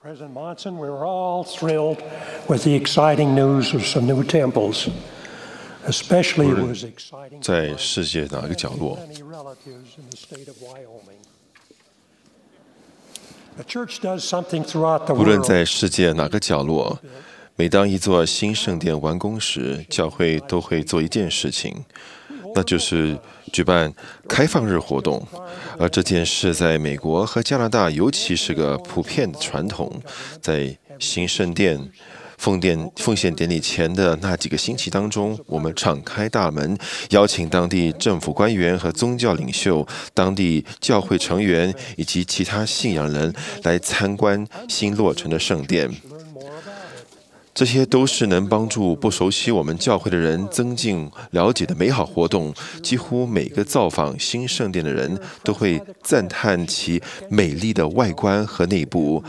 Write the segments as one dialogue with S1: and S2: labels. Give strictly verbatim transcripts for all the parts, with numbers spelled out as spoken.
S1: President Monson, we were all thrilled with the exciting news of some new temples. Especially it was exciting
S2: 在世界哪个角落，
S1: many relatives in the state of Wyoming. The church does something throughout the
S2: 无论
S1: world.
S2: 在世界哪个角落，每当一座新圣殿完工时，教会都会做一件事情，那就是举办开放日活动。而这件事在美国和加拿大尤其是个普遍的传统。在新圣殿奉殿奉献典礼前的那几个星期当中，我们敞开大门，邀请当地政府官员和宗教领袖、当地教会成员以及其他信仰人来参观新落成的圣殿。这些都是能帮助不熟悉我们教会的人增进了解的美好活动。几乎每个造访新圣殿的人都会赞叹其美丽的外观和内部。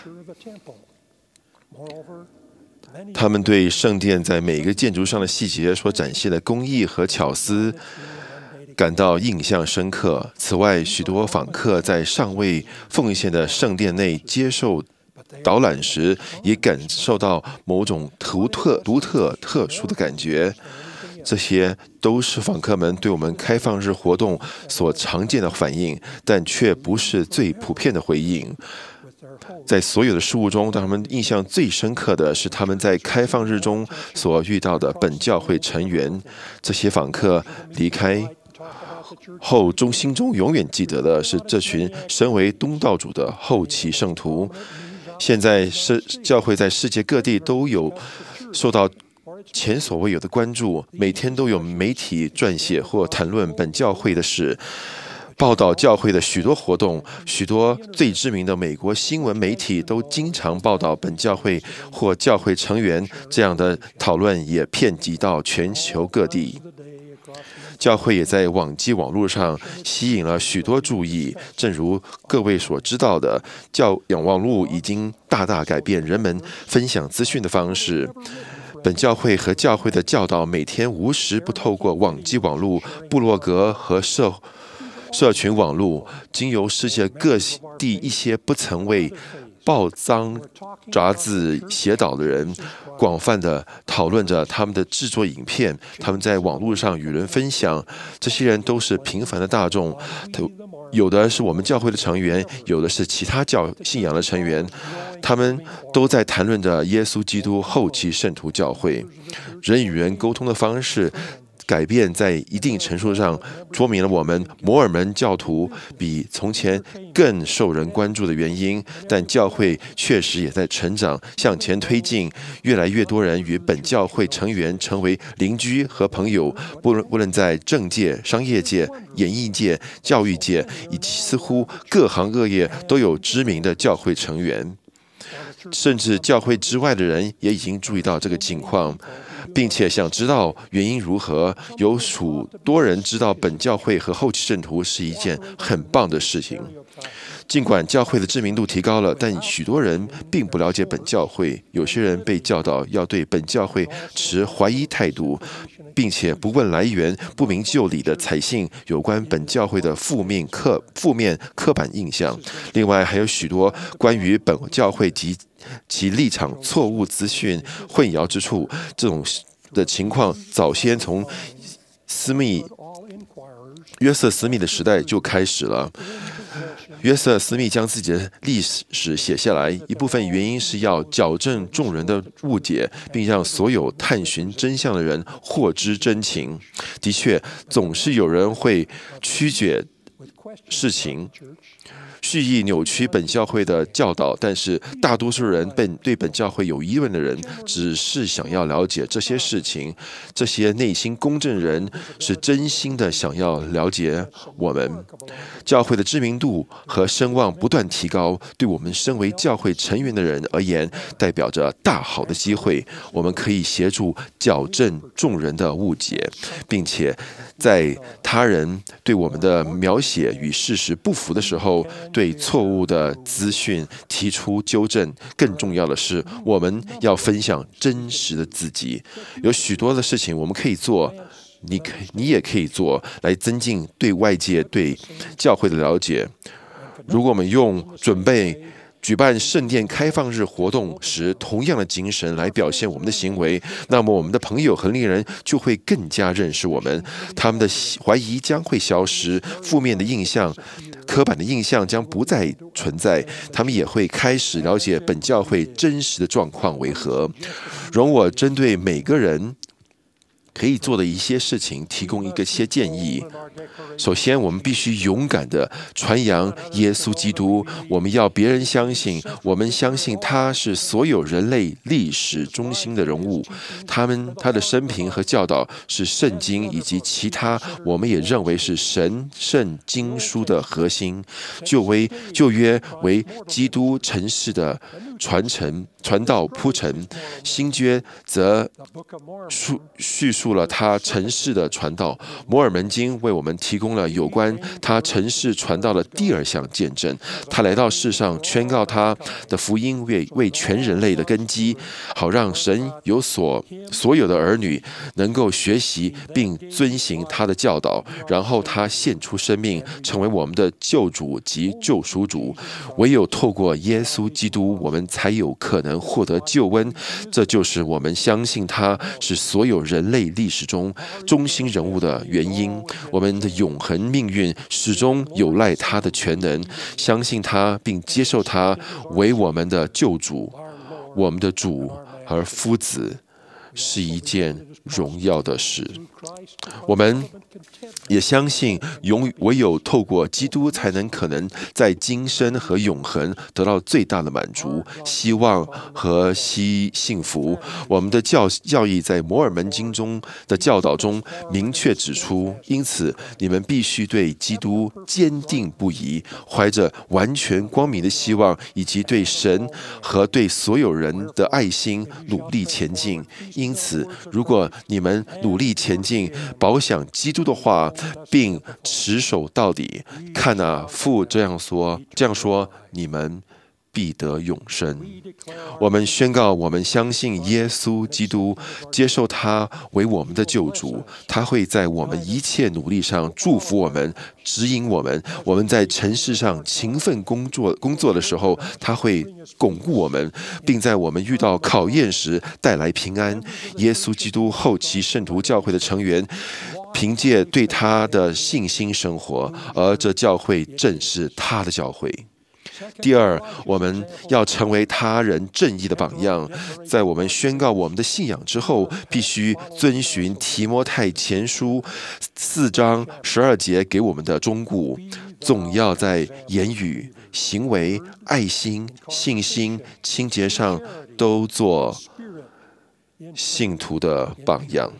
S2: 他们对圣殿在每个建筑上的细节所展现的工艺和巧思感到印象深刻。此外，许多访客在尚未奉献的圣殿内接受导览时，也感受到某种独特、独特、特殊的感觉。这些都是访客们对我们开放日活动所常见的反应，但却不是最普遍的回应。在所有的事物中，让他们印象最深刻的是他们在开放日中所遇到的本教会成员。这些访客离开后，中心中永远记得的是这群身为东道主的后期圣徒。现在是教会在世界各地都有受到前所未有的关注，每天都有媒体撰写或谈论本教会的事，报道教会的许多活动。许多最知名的美国新闻媒体都经常报道本教会或教会成员，这样的讨论也遍及到全球各地。教会也在网际网络上吸引了许多注意。正如各位所知道的，教养网络已经大大改变人们分享资讯的方式。本教会和教会的教导每天无时不透过网际网络、部落格和社社群网络，经由世界各地一些不曾为报章杂志写导的人，广泛的讨论着他们的制作影片，他们在网络上与人分享。这些人都是平凡的大众，有的是我们教会的成员，有的是其他教信仰的成员，他们都在谈论着耶稣基督后期圣徒教会。人与人沟通的方式改变在一定程度上说明了我们摩尔门教徒比从前更受人关注的原因，但教会确实也在成长，向前推进。越来越多人与本教会成员成为邻居和朋友，不论无论在政界、商业界、演艺界、教育界，以及似乎各行各业都有知名的教会成员。甚至教会之外的人也已经注意到这个情况，并且想知道原因如何。有许多人知道本教会和后期圣徒是一件很棒的事情。尽管教会的知名度提高了，但许多人并不了解本教会。有些人被教导要对本教会持怀疑态度，并且不问来源、不明就里的采信有关本教会的负面刻负面刻板印象。另外，还有许多关于本教会及其立场错误资讯混淆之处。这种的情况早先从斯密约瑟斯密的时代就开始了。约瑟斯密将自己的历史写下来，一部分原因是要矫正众人的误解，并让所有探寻真相的人获知真情。的确，总是有人会曲解事情，蓄意扭曲本教会的教导，但是大多数人本对本教会有疑问的人，只是想要了解这些事情。这些内心公正人是真心的想要了解我们。教会的知名度和声望不断提高，对我们身为教会成员的人而言，代表着大好的机会。我们可以协助矫正众人的误解，并且在他人对我们的描写与事实不符的时候，对错误的资讯提出纠正。更重要的是，我们要分享真实的自己。有许多的事情我们可以做，你可你也可以做，来增进对外界、对教会的了解。如果我们用准备举办圣殿开放日活动时，同样的精神来表现我们的行为，那么我们的朋友和邻人就会更加认识我们，他们的怀疑将会消失，负面的印象、刻板的印象将不再存在，他们也会开始了解本教会真实的状况为何。容我针对每个人可以做的一些事情提供一个些建议。首先，我们必须勇敢地传扬耶稣基督，我们要别人相信，我们相信他是所有人类历史中心的人物，他们他的生平和教导是圣经以及其他我们也认为是神圣经书的核心。旧为旧约为基督尘世的传承传道铺陈，新约则述叙述了他尘世的传道。摩尔门经为我们提供了有关他尘世传道的第二项见证，他来到世上宣告他的福音为为全人类的根基，好让神有所所有的儿女能够学习并遵行他的教导，然后他献出生命，成为我们的救主及救赎主。唯有透过耶稣基督，我们才有可能获得救恩，这就是我们相信他是所有人类历史中中心人物的原因。我们的永恒命运始终有赖他的全能，相信他并接受他为我们的救主、我们的主和夫子，是一件荣耀的事。我们也相信，永唯有透过基督，才能可能在今生和永恒得到最大的满足、希望和希幸福。我们的教教义在摩尔门经中的教导中明确指出，因此你们必须对基督坚定不移，怀着完全光明的希望，以及对神和对所有人的爱心努力前进。因此，如果你们努力前进，保想基督的话，并持守到底，看啊，父这样说，这样说，你们必得永生。我们宣告，我们相信耶稣基督，接受他为我们的救主，他会在我们一切努力上祝福我们，指引我们。我们在尘世上勤奋工作工作的时候，他会巩固我们，并在我们遇到考验时带来平安。耶稣基督后期圣徒教会的成员凭借对他的信心生活，而这教会正是他的教会。第二，我们要成为他人正义的榜样。在我们宣告我们的信仰之后，必须遵循提摩太前书四章十二节给我们的忠告，总要在言语、行为、爱心、信心、清洁上都做信徒的榜样。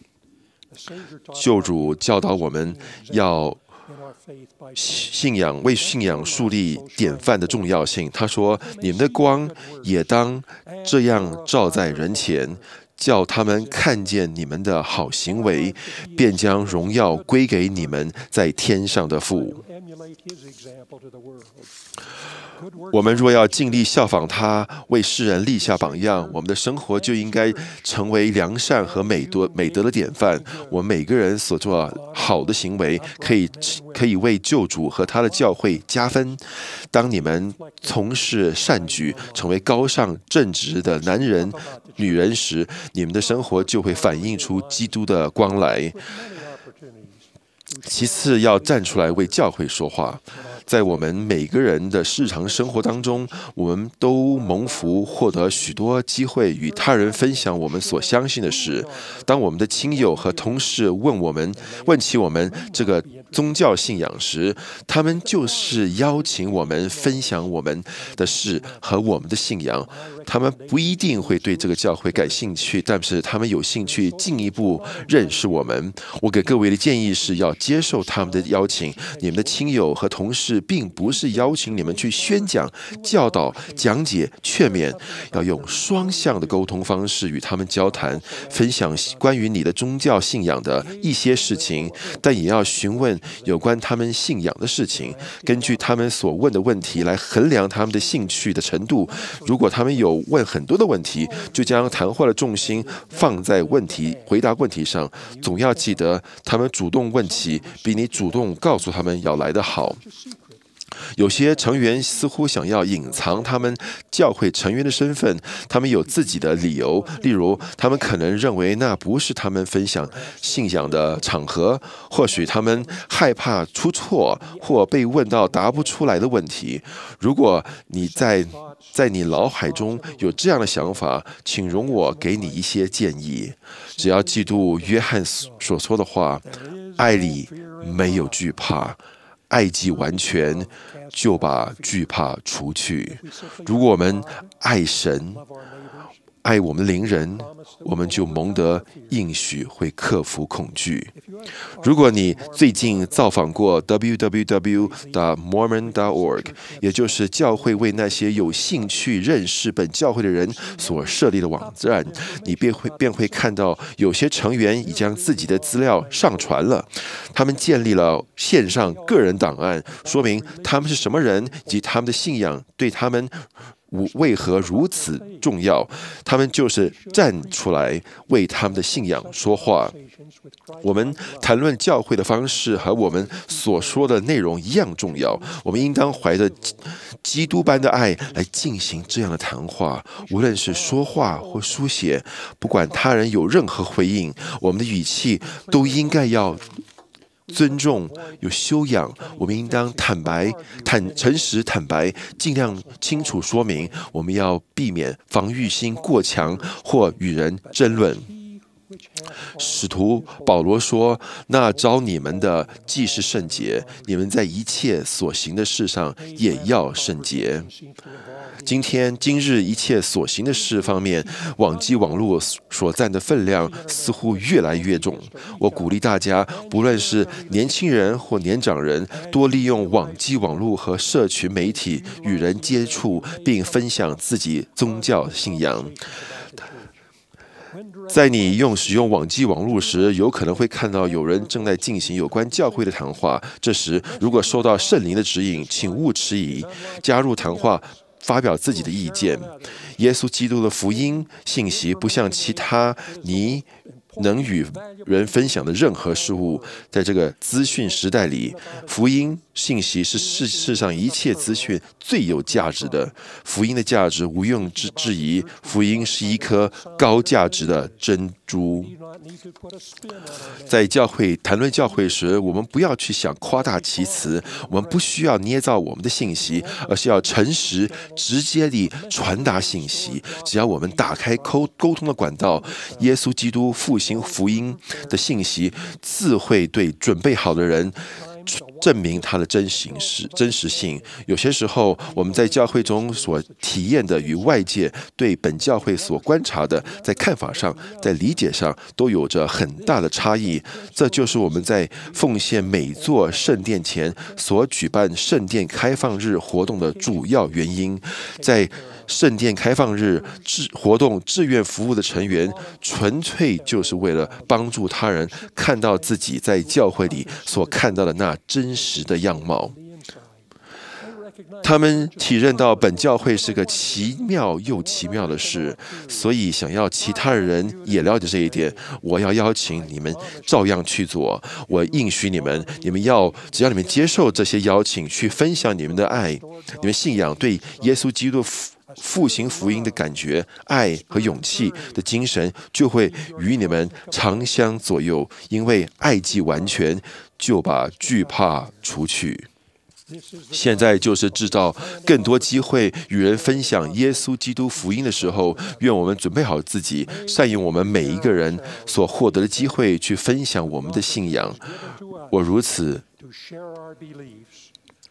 S2: 救主教导我们要信仰为信仰树立典范的重要性。他说：“你们的光也当这样照在人前，叫他们看见你们的好行为，便将荣耀归给你们在天上的父。”我们若要尽力效仿他，为世人立下榜样，我们的生活就应该成为良善和美德美德的典范。我们每个人所做好的行为，可以可以为救主和他的教会加分。当你们从事善举，成为高尚正直的男人、女人时，你们的生活就会反映出基督的光来。其次，要站出来为教会说话。在我们每个人的日常生活当中，我们都蒙福获得许多机会与他人分享我们所相信的事。当我们的亲友和同事问我们问起我们这个宗教信仰时，他们就是邀请我们分享我们的事和我们的信仰。他们不一定会对这个教会感兴趣，但是他们有兴趣进一步认识我们。我给各位的建议是要接受他们的邀请。你们的亲友和同事并不是邀请你们去宣讲、教导、讲解、劝勉，要用双向的沟通方式与他们交谈，分享关于你的宗教信仰的一些事情，但也要询问有关他们信仰的事情，根据他们所问的问题来衡量他们的兴趣的程度。如果他们有问很多的问题，就将谈话的重心放在问题回答问题上。总要记得，他们主动问起，比你主动告诉他们要来得好。 有些成员似乎想要隐藏他们教会成员的身份，他们有自己的理由，例如他们可能认为那不是他们分享信仰的场合，或许他们害怕出错或被问到答不出来的问题。如果你在在你脑海中有这样的想法，请容我给你一些建议。只要记住约翰所说的话，爱里没有惧怕，爱既完全，就把惧怕除去。如果我们爱神，爱我们邻人，我们就蒙得应许会克服恐惧。如果你最近造访过 w w w dot mormon dot org， 也就是教会为那些有兴趣认识本教会的人所设立的网站，你便会便会看到有些成员已将自己的资料上传了。他们建立了线上个人档案，说明他们是什么人以及他们的信仰对他们为何如此重要。他们就是站出来为他们的信仰说话。我们谈论教会的方式和我们所说的内容一样重要。我们应当怀着基督般的爱来进行这样的谈话，无论是说话或书写，不管他人有任何回应，我们的语气都应该要尊重、有修养。我们应当坦白、坦诚实、坦白，尽量清楚说明。我们要避免防御心过强或与人争论。使徒保罗说：“那召你们的既是圣洁，你们在一切所行的事上也要圣洁。”今天今日一切所行的事方面，网际网络所占的分量似乎越来越重。我鼓励大家，不论是年轻人或年长人，多利用网际网络和社群媒体与人接触，并分享自己宗教信仰。在你用使用网际网络时，有可能会看到有人正在进行有关教会的谈话。这时，如果受到圣灵的指引，请勿迟疑，加入谈话，发表自己的意见。耶稣基督的福音信息不像其他你能与人分享的任何事物。在这个资讯时代里，福音信息是世世上一切资讯最有价值的。福音的价值毋庸置置疑，福音是一颗高价值的珍珠。在教会谈论教会时，我们不要去想夸大其词，我们不需要捏造我们的信息，而是要诚实、直接地传达信息。只要我们打开沟沟通的管道，耶稣基督复兴福音的信息自会对准备好的人证明它的真实真实性。有些时候，我们在教会中所体验的与外界对本教会所观察的，在看法上、在理解上都有着很大的差异。这就是我们在奉献每座圣殿前所举办圣殿开放日活动的主要原因。在圣殿开放日志活动志愿服务的成员，纯粹就是为了帮助他人看到自己在教会里所看到的那真实的样貌。他们体认到本教会是个奇妙又奇妙的事，所以想要其他人也了解这一点，我要邀请你们照样去做。我应许你们，你们要只要你们接受这些邀请，去分享你们的爱、你们信仰对耶稣基督复兴福音的感觉、爱和勇气的精神，就会与你们长相左右。因为爱既完全，就把惧怕除去。现在就是制造更多机会与人分享耶稣基督福音的时候，愿我们准备好自己，善用我们每一个人所获得的机会去分享我们的信仰。我如此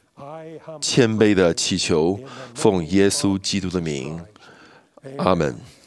S2: 谦卑的祈求，奉耶稣基督的名，阿们。